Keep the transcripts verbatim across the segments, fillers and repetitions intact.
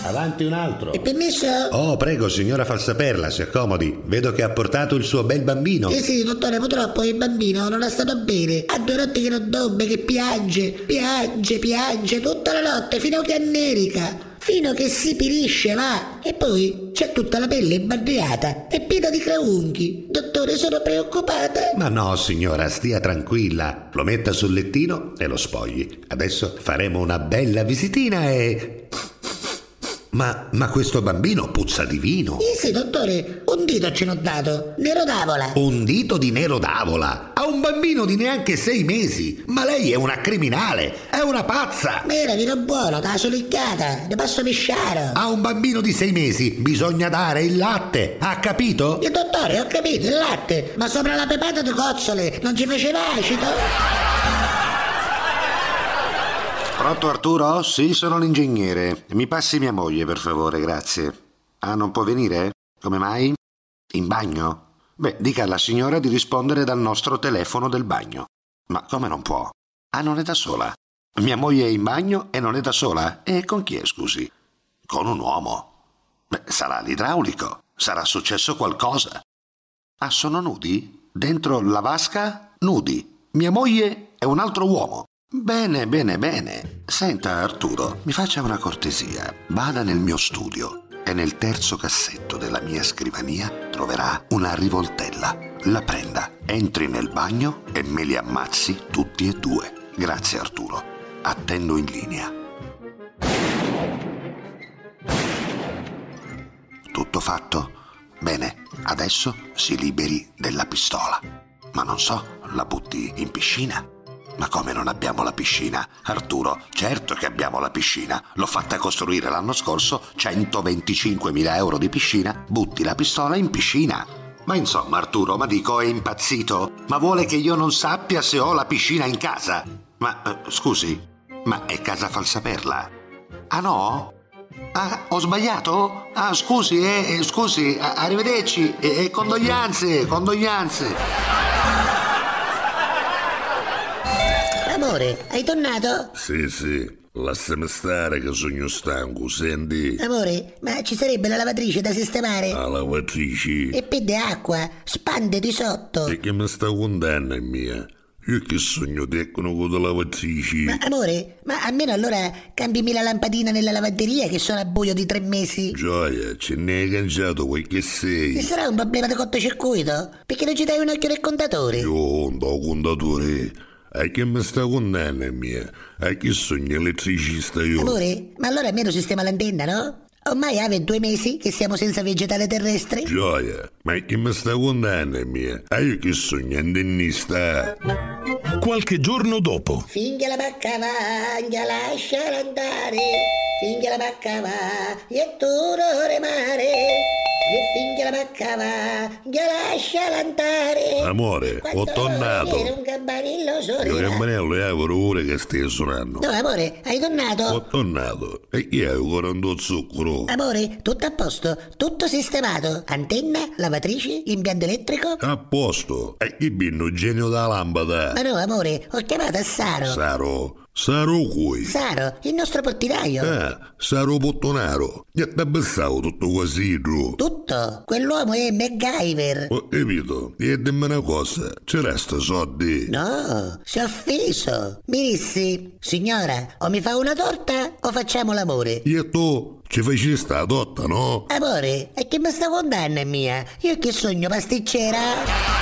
Avanti un altro. È permesso? Oh, prego, signora Falsaperla, si accomodi. Vedo che ha portato il suo bel bambino. Eh sì, dottore, purtroppo il bambino non è stato bene. Ha due notti che non dorme, che piange, piange, piange tutta la notte fino che anneриca. Fino che si pirisce, va. E poi c'è tutta la pelle imbarriata e piena di graunghi. Dottore, sono preoccupata. Ma no, signora, stia tranquilla. Lo metta sul lettino e lo spogli. Adesso faremo una bella visitina e... Ma, ma questo bambino puzza di vino. Eh sì, dottore, un dito ce l'ho dato, Nero d'Avola. Un dito di Nero d'Avola? A un bambino di neanche sei mesi? Ma lei è una criminale, è una pazza. Ma era vino buono, da solicchiata, ne passo pisciare. A un bambino di sei mesi bisogna dare il latte, ha capito? E dottore, ho capito, il latte, ma sopra la pepata di cozzole non ci faceva acido? Pronto Arturo? Sì, sono l'ingegnere. Mi passi mia moglie, per favore, grazie. Ah, non può venire? Come mai? In bagno? Beh, dica alla signora di rispondere dal nostro telefono del bagno. Ma come non può? Ah, non è da sola. Mia moglie è in bagno e non è da sola? E con chi è, scusi? Con un uomo. Beh, sarà l'idraulico. Sarà successo qualcosa. Ah, sono nudi? Dentro la vasca? Nudi. Mia moglie è un altro uomo. Bene, bene, bene. Senta, Arturo, mi faccia una cortesia. Vada nel mio studio e nel terzo cassetto della mia scrivania troverà una rivoltella. La prenda, entri nel bagno e me li ammazzi tutti e due. Grazie, Arturo. Attendo in linea. Tutto fatto? Bene, adesso si liberi della pistola. Ma non so, la butti in piscina? Ma come non abbiamo la piscina? Arturo, certo che abbiamo la piscina. L'ho fatta costruire l'anno scorso, centoventicinquemila euro di piscina. Butti la pistola in piscina. Ma insomma, Arturo, ma dico, è impazzito? Ma vuole che io non sappia se ho la piscina in casa? Ma, eh, scusi, ma è casa Falsaperla? Ah no? Ah, ho sbagliato? Ah, scusi, eh, scusi, arrivederci, e eh, condoglianze, condoglianze. Amore, hai tornato? Sì, sì, lasciami stare che sogno stanco, senti? Amore, ma ci sarebbe la lavatrice da sistemare? La lavatrice? E pede acqua, spande di sotto. E che mi sta contando, mia? Io che sogno tecnico di lavatrice? Ma amore, ma almeno allora cambimi la lampadina nella lavanderia che sono a buio di tre mesi. Gioia, ce ne hai cangiato quel che sei. Ci sarà un problema di cortocircuito? Perché non ci dai un occhio del contatore? Io non do contatore. E che mi sta contando, mia? E che sogno elettricista io? Amore, ma allora almeno sistema l'antenna, no? Ormai ave due mesi che siamo senza vegetale terrestre. Gioia, ma che mi sta contando, mia? E io che sogno antennista? Qualche giorno dopo. Finché la bacca va, lasciala andare. Finché la bacca va, e tu non remare. E finché la bacca va, lasciala andare. Amore, quando ho tornato. Un campanello Il campanello è ancora ora che stai suonando. No, amore, hai tornato? Ho tornato. E chi è ancora un zucchero? Amore, tutto a posto, tutto sistemato. Antenna, lavatrice, impianto elettrico. A posto. E chi binno genio da lampada? Ma no, amore, ho chiamato a Saro. Saro? Saro cui? Saro, il nostro portinaio. Ah, Saro Pottonaro. Gli ha pensato tutto così, tu? Tutto? Quell'uomo è MacGyver. Ho capito. E dimmi una cosa, ci resta soldi? No, si è offeso. Mi dissi, signora, o mi fa una torta o facciamo l'amore. E tu ci fai sta torta, no? Amore, e che mi sta contando mia? Io che sogno pasticcera?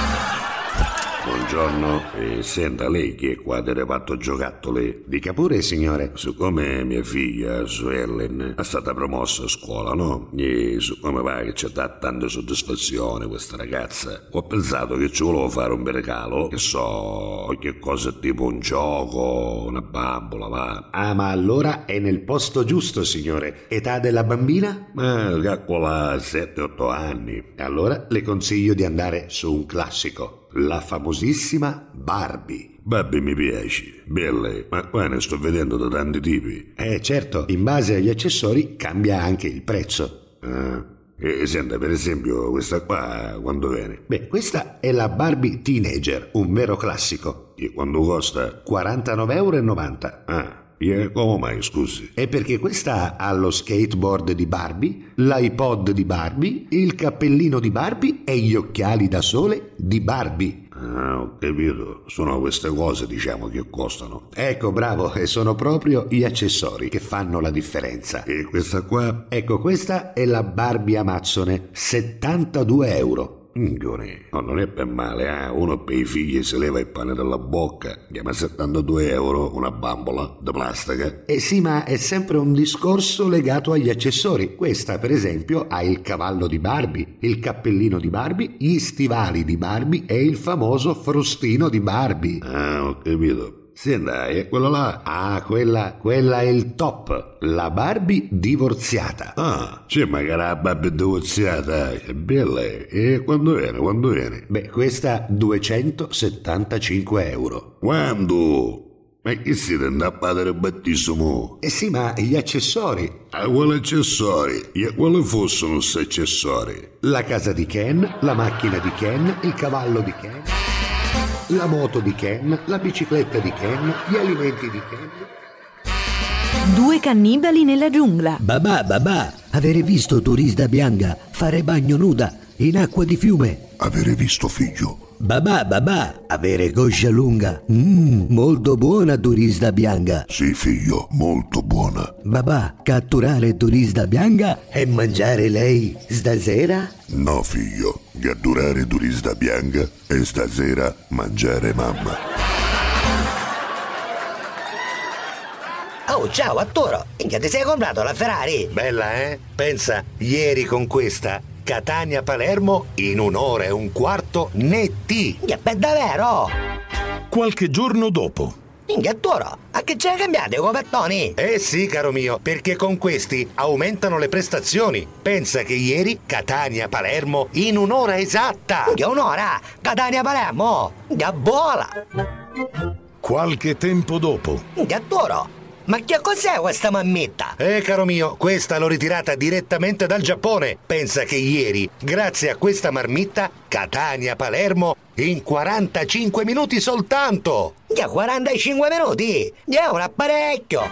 Buongiorno, e senta lei che è qua del reparto giocattoli. Dica pure, signore. Siccome mia figlia, su Ellen, è stata promossa a scuola, no? E siccome va che ci dà tanta soddisfazione questa ragazza, ho pensato che ci volevo fare un bel regalo, che so, che cosa tipo un gioco, una bambola, va. Ah, ma allora è nel posto giusto, signore. Età della bambina? Ma calcola sette otto anni. E allora le consiglio di andare su un classico. La famosissima Barbie. Barbie mi piace, bella, ma qua ne sto vedendo da tanti tipi. Eh certo, in base agli accessori cambia anche il prezzo. Ah, e senta, per esempio, questa qua quando viene? Beh, questa è la Barbie Teenager, un vero classico. E quando costa? quarantanove e novanta euro. Ah, E come mai, scusi? È perché questa ha lo skateboard di Barbie, l'iPod di Barbie, il cappellino di Barbie e gli occhiali da sole di Barbie. Ah, ho capito. Sono queste cose, diciamo, che costano. Ecco, bravo, e sono proprio gli accessori che fanno la differenza. E questa qua? Ecco, questa è la Barbie Amazzone, settantadue euro. Minchione, no, non è per male, eh? Uno per i figli si leva il pane dalla bocca, chiama settantadue euro una bambola di plastica. Eh sì, ma è sempre un discorso legato agli accessori. Questa, per esempio, ha il cavallo di Barbie, il cappellino di Barbie, gli stivali di Barbie e il famoso frustino di Barbie. Ah, ho capito. Sì, dai, è quello là. Ah, quella, quella è il top, la Barbie divorziata. Ah, c'è magari la Barbie divorziata, è bella. E quando viene, quando viene? Beh, questa duecentosettantacinque euro. Quando? Ma che siete andati a padre battesimo? Eh sì, ma gli accessori. Ah, quali accessori? E quali fossero questi accessori? La casa di Ken, la macchina di Ken, il cavallo di Ken, la moto di Ken, la bicicletta di Ken, gli alimenti di Ken. Due cannibali nella giungla. Babà, babà, avere visto Turista Bianca fare bagno nuda in acqua di fiume? Avere visto, figlio? Babà, babà, avere coscia lunga. Mmm, molto buona Turista Bianca. Sì, figlio, molto buona. Babà, catturare Turista Bianca e mangiare lei stasera? No, figlio, catturare Turista Bianca e stasera mangiare mamma. Oh, ciao, Arturo! Minchia, ti sei comprato la Ferrari? Bella, eh? Pensa, ieri con questa Catania-Palermo in un'ora e un quarto netti. Minchia, per davvero? Qualche giorno dopo. Minchia, Arturo, a che ce ne cambiate i copertoni? Eh sì, caro mio, perché con questi aumentano le prestazioni. Pensa che ieri Catania-Palermo in un'ora esatta. Minchia, un'ora? Catania-Palermo? Minchia, vola! Qualche tempo dopo. Minchia, Arturo, ma che cos'è questa mammetta? Eh, caro mio, questa l'ho ritirata direttamente dal Giappone. Pensa che ieri, grazie a questa marmitta, Catania-Palermo in quarantacinque minuti soltanto. Minchia, quarantacinque minuti? È un apparecchio!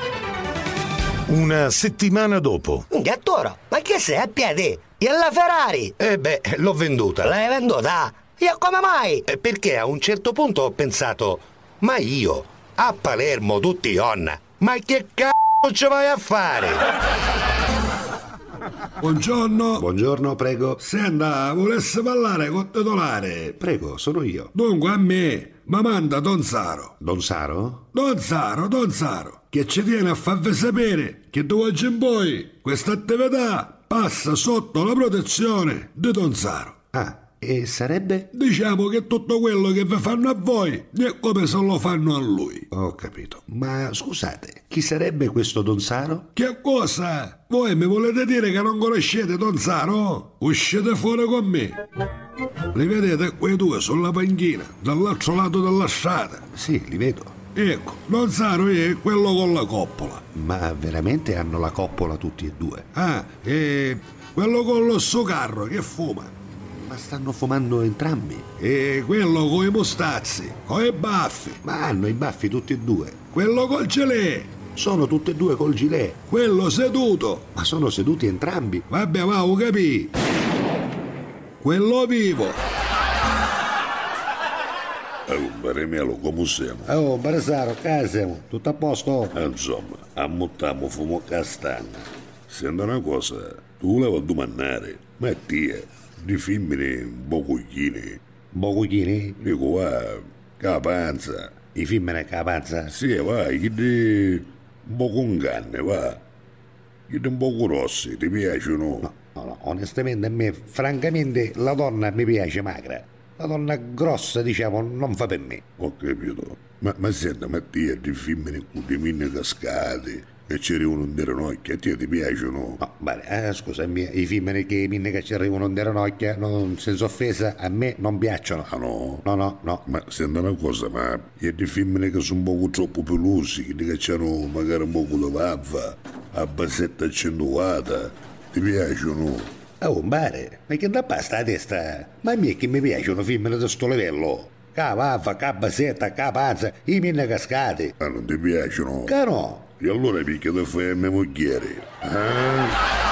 Una settimana dopo. Minchia, Arturo, ma che sei a piedi? E la Ferrari? Eh beh, l'ho venduta. L'hai venduta? E come mai? Eh, Perché a un certo punto ho pensato, ma io, a Palermo tutti onna, ma che c***o ci vai a fare? Buongiorno. Buongiorno, prego. Senta, volesse parlare con il titolare? Prego, sono io. Dunque a me, ma manda Don Saro. Don Saro? Don Saro, Don Saro, che ci tiene a farvi sapere che da oggi in poi questa attività passa sotto la protezione di Don Saro. Ah, e sarebbe? Diciamo che tutto quello che vi fanno a voi è come se lo fanno a lui. Ho capito. Ma scusate, chi sarebbe questo Don Saro? Che cosa? Voi mi volete dire che non conoscete Don Saro? Uscite fuori con me. Li vedete quei due sulla panchina, dall'altro lato della strada? Sì, li vedo. Ecco, Don Saro è quello con la coppola. Ma veramente hanno la coppola tutti e due? Ah, e quello con lo suo carro che fuma. Ma stanno fumando entrambi? E quello con i mostazzi, con i baffi. Ma hanno i baffi tutti e due? Quello col gelè. Sono tutti e due col gilet. Quello seduto. Ma sono seduti entrambi. Vabbè, va, ho capito. Quello vivo. Oh, Baremelo, come siamo? Oh, Baresaro, che siamo? Tutto a posto? Eh, insomma, ammuttiamo fumo castagna. Senta una cosa, tu volevo domandare, ma te, di femmine bocuglini, Bocuglini? dico, va, capanza. I femmine che la panza? Sì, va, chi di bocunganne, va. Chi di bocurossi, ti piacciono? No, no, no, onestamente a me, francamente, la donna mi piace magra. La donna grossa, diciamo, non fa per me. Ho capito. Ma, ma senta, ma te, di femmine con le mine cascate, che ci arrivano in ranocchia, a te ti piacciono? No, bene, eh, scusami, i femmine che minne che ci arrivano in ranocchia, non senza offesa, a me non piacciono. Ah no? No, no, no. Ma senta una cosa, ma è di femmine che sono un poco troppo pelosi, che hanno magari un poco di vava, a basetta accentuata, ti piacciono? Oh, bare, ma che da pasta la testa? Ma a me che mi piacciono femmine di sto livello? Ca vaffa, ca basetta, ca panza, i minne cascati. Ah, non ti piacciono? Che no? E allora picchia da fare a mia mogliere. Ah?